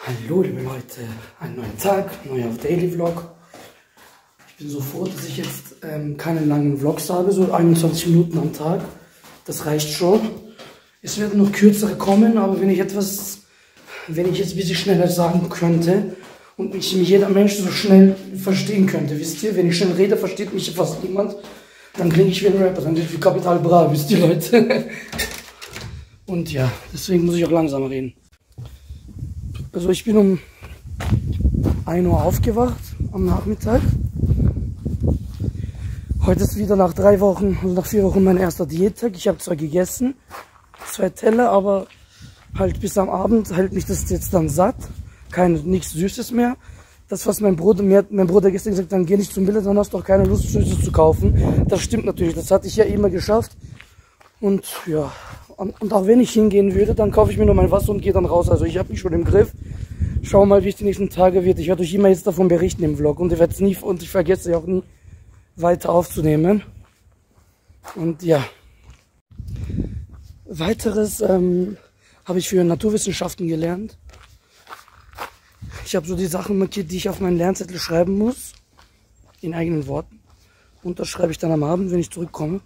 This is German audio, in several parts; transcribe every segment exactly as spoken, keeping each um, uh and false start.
Hallo liebe Leute, einen neuen Tag, neuer Daily Vlog. Ich bin so froh, dass ich jetzt ähm, keine langen Vlogs habe, so einundzwanzig Minuten am Tag. Das reicht schon. Es werden noch kürzere kommen, aber wenn ich etwas, wenn ich jetzt ein bisschen schneller sagen könnte und mich jeder Mensch so schnell verstehen könnte, wisst ihr, wenn ich schnell rede, versteht mich fast niemand, dann klinge ich wie ein Rapper, dann bin ich wie Capital Bra, wisst ihr Leute. Und ja, deswegen muss ich auch langsamer reden. Also ich bin um ein Uhr aufgewacht am Nachmittag. Heute ist wieder nach drei Wochen, also nach vier Wochen mein erster Diättag. Ich habe zwar gegessen, zwei Teller, aber halt bis am Abend hält mich das jetzt dann satt. Kein, nichts Süßes mehr. Das, was mein Bruder, mir hat mein Bruder gestern gesagt, dann geh nicht zum Biller, dann hast du auch keine Lust, Süßes zu kaufen. Das stimmt natürlich, das hatte ich ja immer geschafft. Und ja, und auch wenn ich hingehen würde, dann kaufe ich mir nur mein Wasser und gehe dann raus. Also ich habe mich schon im Griff. Schau mal, wie es die nächsten Tage wird. Ich werde euch immer jetzt davon berichten im Vlog. Und ich werde es nie, und ich vergesse auch nie weiter aufzunehmen. Und ja. Weiteres ähm, habe ich für Naturwissenschaften gelernt. Ich habe so die Sachen markiert, die ich auf meinen Lernzettel schreiben muss. In eigenen Worten. Und das schreibe ich dann am Abend, wenn ich zurückkomme.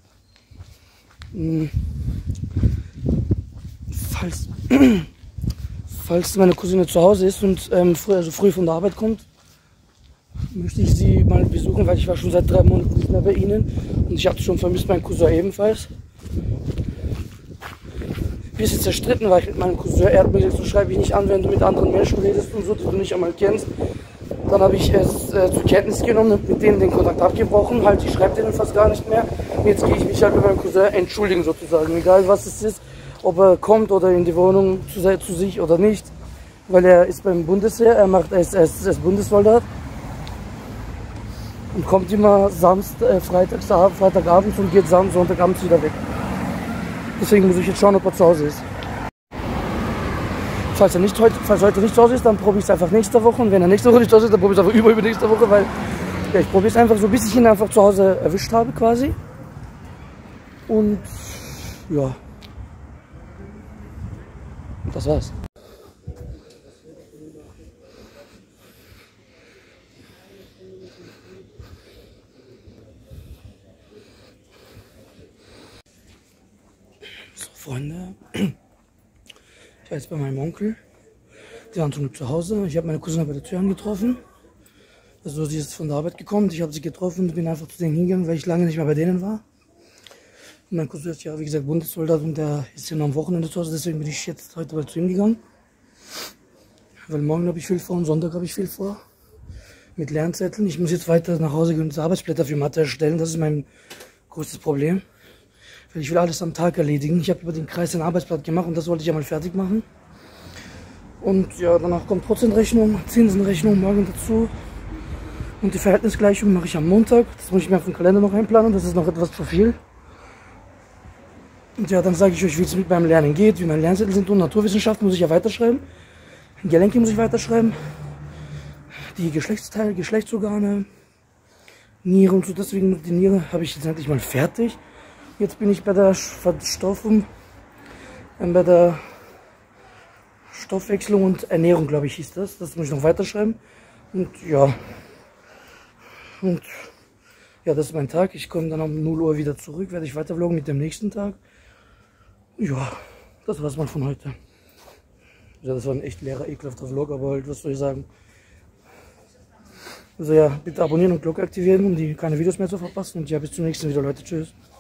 Falls, falls meine Cousine zu Hause ist und ähm, früh, also früh von der Arbeit kommt, möchte ich sie mal besuchen, weil ich war schon seit drei Monaten nicht mehr bei ihnen und ich habe schon vermisst, meinen Cousin ebenfalls. Wir sind zerstritten, weil ich mit meinem Cousin, er hat mir gesagt, so schreibe ich nicht an, wenn du mit anderen Menschen redest und so, die du nicht einmal kennst. Dann habe ich es äh, zur Kenntnis genommen und mit denen den Kontakt abgebrochen. Halt, ich schreibe denen fast gar nicht mehr. Und jetzt gehe ich mich halt mit meinem Cousin entschuldigen sozusagen, egal was es ist, ob er kommt oder in die Wohnung zu, zu sich oder nicht. Weil er ist beim Bundesheer, er macht er ist, er ist, er ist Bundessoldat und kommt immer Samstag, äh, Freitags, Freitagabends und geht Samstag, Sonntagabends wieder weg. Deswegen muss ich jetzt schauen, ob er zu Hause ist. Falls er nicht heute, falls heute nicht zu Hause ist, dann probiere ich es einfach nächste Woche. Und wenn er nächste Woche nicht zu Hause ist, dann probiere ich es einfach über, über nächste Woche, weil ja, ich probiere es einfach so, bis ich ihn einfach zu Hause erwischt habe quasi. Und ja, das war's. So, Freunde. Ich war jetzt bei meinem Onkel, die waren zum Glück zu Hause. Ich habe meine Cousine bei der Tür angetroffen. Also sie ist von der Arbeit gekommen, ich habe sie getroffen und bin einfach zu denen hingegangen, weil ich lange nicht mehr bei denen war. Und mein Cousin ist ja, wie gesagt, Bundessoldat und der ist ja noch am Wochenende zu Hause, deswegen bin ich jetzt heute mal zu ihm gegangen. Weil morgen habe ich viel vor und Sonntag habe ich viel vor. Mit Lernzetteln. Ich muss jetzt weiter nach Hause gehen und Arbeitsblätter für Mathe erstellen, das ist mein größtes Problem. Weil ich will alles am Tag erledigen. Ich habe über den Kreis ein Arbeitsblatt gemacht und das wollte ich ja mal fertig machen. Und ja, danach kommt Prozentrechnung, Zinsenrechnung morgen dazu. Und die Verhältnisgleichung mache ich am Montag. Das muss ich mir auf den Kalender noch einplanen, das ist noch etwas zu viel. Und ja, dann sage ich euch, wie es mit meinem Lernen geht, wie meine Lernzettel sind. Und Naturwissenschaften muss ich ja weiterschreiben. Gelenke muss ich weiterschreiben. Die Geschlechtsteile, Geschlechtsorgane, Niere und so. Deswegen die Niere habe ich jetzt endlich mal fertig. Jetzt bin ich bei der Verstoffung, äh, bei der Stoffwechslung und Ernährung, glaube ich, hieß das. Das muss ich noch weiterschreiben. Und ja, und ja, das ist mein Tag. Ich komme dann um null Uhr wieder zurück, werde ich weiter vloggen mit dem nächsten Tag. Ja, das war's mal von heute. Ja, das war ein echt leerer, ekelhafter Vlog, aber halt, was soll ich sagen? Also ja, bitte abonnieren und Glocke aktivieren, um die keine Videos mehr zu verpassen. Und ja, bis zum nächsten Video, Leute. Tschüss.